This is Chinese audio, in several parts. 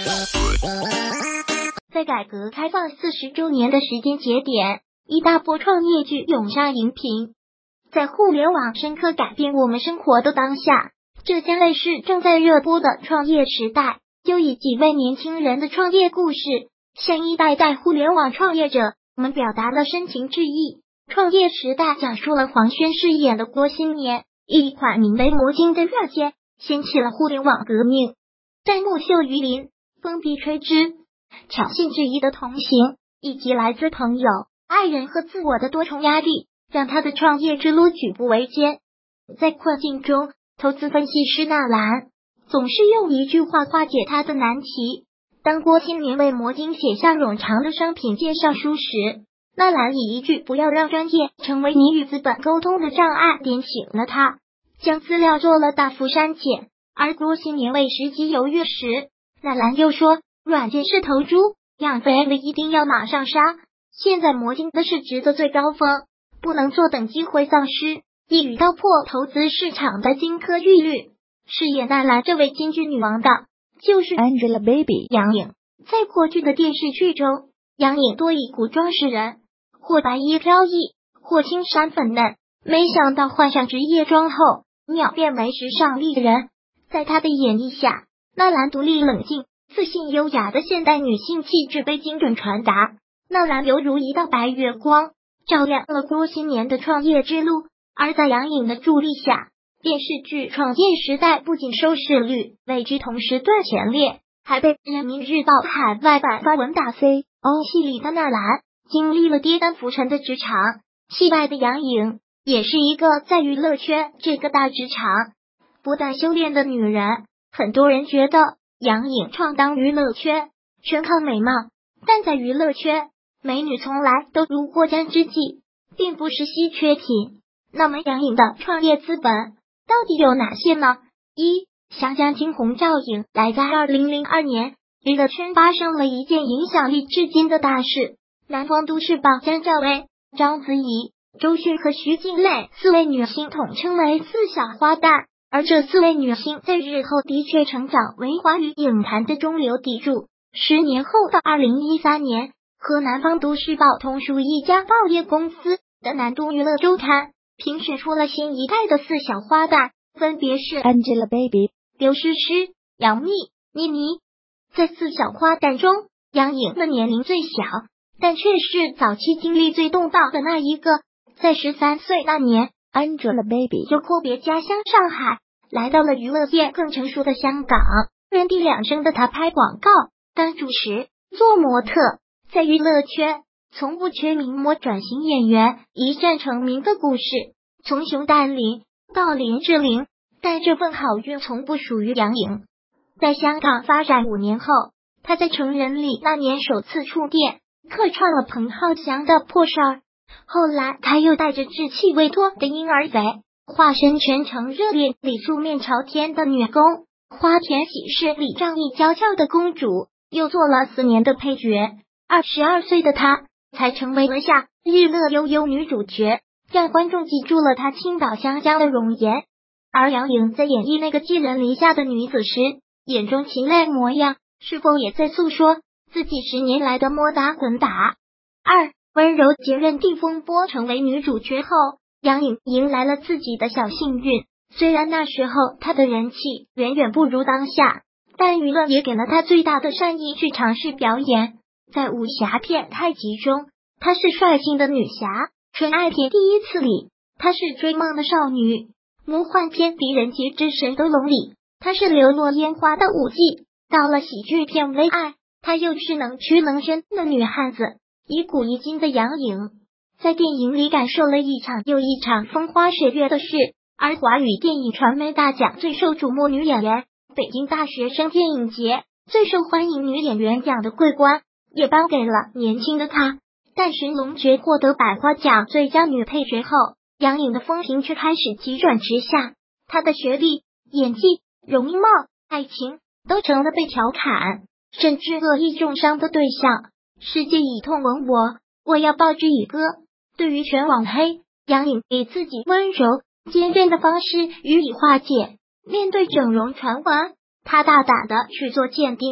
在改革开放40周年的时间节点，一大波创业剧涌上荧屏。在互联网深刻改变我们生活的当下，浙江卫视正在热播的《创业时代》就以几位年轻人的创业故事，向一代代互联网创业者们表达了深情致意。《创业时代》讲述了黄轩饰演的郭新年，以一款名为魔晶的软件掀起了互联网革命。在木秀于林、风必吹之、挑衅质疑的同行，以及来自朋友、爱人和自我的多重压力，让他的创业之路举步维艰。在困境中，投资分析师纳兰总是用一句话化解他的难题。当郭新年为魔晶写下冗长的商品介绍书时，纳兰以一句不要让专业成为你与资本沟通的障碍点醒了他，将资料做了大幅删减。而郭新年为时机犹豫时，纳兰又说软件是头猪，养肥了一定要马上杀。现在魔晶的市值的最高峰，不能坐等机会丧失，一语道破投资市场的金科玉律。饰演纳兰这位金句女王的就是 Angelababy 杨颖。在过去的电视剧中，杨颖多以古装示人，或白衣飘逸，或青山粉嫩，没想到换上职业装后，秒变为时尚丽人。在她的演绎下，纳兰独立冷静、自信优雅的现代女性气质被精准传达。纳兰犹如一道白月光，照亮了郭新年的创业之路。而在杨颖的助力下，电视剧《创业时代》不仅收视率位居同时段前列，还被人民日报海外版发文打 C。戏里的纳兰经历了跌宕浮沉的职场，戏外的杨颖也是一个在娱乐圈这个大职场不断修炼的女人。很多人觉得杨颖闯荡娱乐圈全靠美貌，但在娱乐圈，美女从来都如过江之鲫，并不是稀缺品。那么杨颖的创业资本到底有哪些呢？一、湘江惊鸿照影来。在2002年，娱乐圈发生了一件影响力至今的大事。南方都市报将赵薇、章子怡、周迅和徐静蕾4位女星统称为4小花旦，而这4位女星在日后的确成长为华语影坛的中流砥柱。10年后的2013年，和南方都市报同属一家报业公司的南都娱乐周刊评选出了新一代的4小花旦，分别是 Angelababy、 刘诗诗、杨幂、倪妮。在4小花旦中，杨颖的年龄最小，但却是早期经历最动荡的那一个。在13岁那年， Angelababy 就阔别家乡上海，来到了娱乐业更成熟的香港。人地两生的她拍广告、当主持、做模特，在娱乐圈从不缺名模转型演员，一战成名的故事从熊黛林到林志玲，但这份好运从不属于杨颖。在香港发展5年后，她在成人礼那年首次触电，客串了彭浩翔的破事儿。后来她又带着稚气未脱的婴儿肥，化身全城热恋里素面朝天的女工，花田喜事里仗义娇俏的公主，又做了4年的配角。22岁的她才成为了夏日乐悠悠女主角，让观众记住了她青岛香江的容颜。而杨颖在演绎那个寄人篱下的女子时，眼中情泪模样，是否也在诉说自己10年来的摸打滚打？二、温柔接任定风波成为女主角后，杨颖迎来了自己的小幸运。虽然那时候她的人气远远不如当下，但舆论也给了她最大的善意去尝试表演。在武侠片《太极》中，她是率性的女侠；纯爱片《第一次》里，她是追梦的少女；魔幻片《狄仁杰之神斗龙》里，她是流落烟花的舞妓；到了喜剧片《微爱》，她又是能屈能伸的女汉子。一古一今的杨颖在电影里感受了一场又一场风花雪月的事，而华语电影传媒大奖最受瞩目女演员、北京大学生电影节最受欢迎女演员奖的桂冠也颁给了年轻的她。但《寻龙诀》获得百花奖最佳女配角后，杨颖的风评却开始急转直下，她的学历、演技、容貌、爱情都成了被调侃甚至恶意重伤的对象。世界以痛吻我，我要报之以歌。对于全网黑，杨颖以自己温柔坚韧的方式予以化解。面对整容传闻，她大胆的去做鉴定，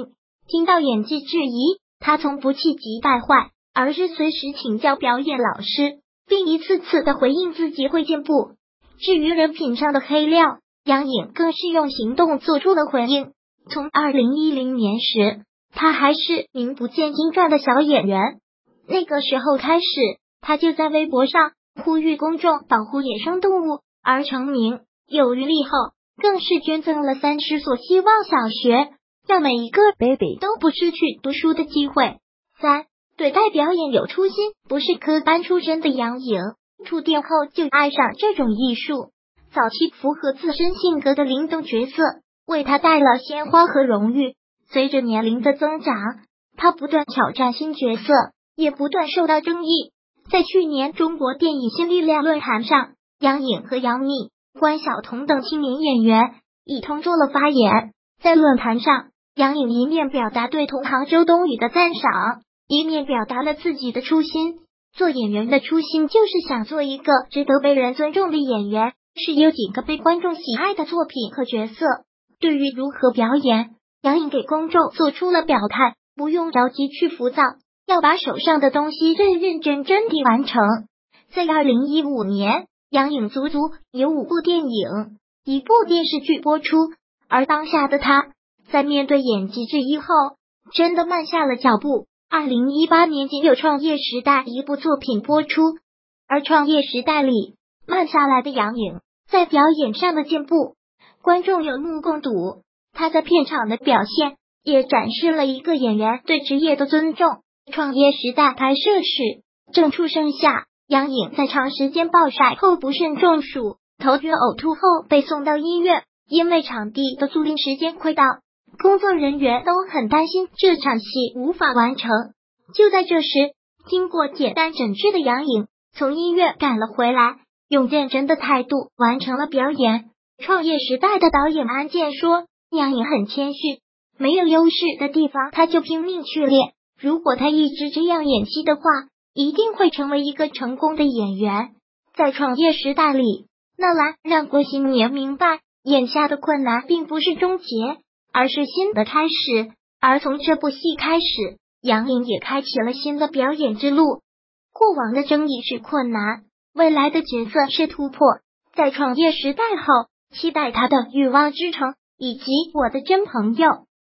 听到演技质疑，他从不气急败坏，而是随时请教表演老师，并一次次的回应自己会进步。至于人品上的黑料，杨颖更是用行动做出了回应。从2010年时，他还是名不见经传的小演员，那个时候开始，他就在微博上呼吁公众保护野生动物而成名。有余力后，更是捐赠了30所希望小学，让每一个 baby 都不失去读书的机会。3. 对待表演有初心，不是科班出身的杨颖，触电后就爱上这种艺术，早期符合自身性格的灵动角色，为他带了鲜花和荣誉。随着年龄的增长，他不断挑战新角色，也不断受到争议。在去年中国电影新力量论坛上，杨颖和杨幂、关晓彤等青年演员一同做了发言。在论坛上，杨颖一面表达对同行周冬雨的赞赏，一面表达了自己的初心。做演员的初心就是想做一个值得被人尊重的演员，是有几个被观众喜爱的作品和角色。对于如何表演，杨颖给公众做出了表态，不用着急去浮躁，要把手上的东西认认真真地完成。在2015年，杨颖足足有5部电影、1部电视剧播出，而当下的她在面对演技质疑后，真的慢下了脚步。2018年仅有《创业时代》1部作品播出，而《创业时代》里慢下来的杨颖在表演上的进步，观众有目共睹。他在片场的表现也展示了一个演员对职业的尊重。创业时代拍摄时正处盛夏，杨颖在长时间暴晒后不慎中暑，头晕呕吐后被送到医院。因为场地的租赁时间快到，工作人员都很担心这场戏无法完成。就在这时，经过简单诊治的杨颖从医院赶了回来，用认真的态度完成了表演。创业时代的导演安健说，杨颖很谦虚，没有优势的地方他就拼命去练，如果他一直这样演戏的话，一定会成为一个成功的演员。在创业时代里，纳兰让郭新年明白，眼下的困难并不是终结，而是新的开始。而从这部戏开始，杨颖也开启了新的表演之路。过往的争议是困难，未来的角色是突破。在创业时代后，期待他的欲望之城以及我的真朋友。